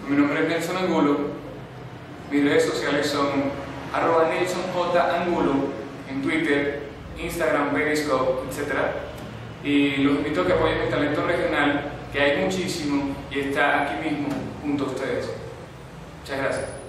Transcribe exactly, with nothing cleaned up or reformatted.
Mi nombre es Nelson Angulo, mis redes sociales son arroba nelsonjangulo en Twitter, Instagram, Periscope, etcétera. Y los invito a que apoyen mi talento regional, que hay muchísimo y está aquí mismo junto a ustedes. Muchas gracias.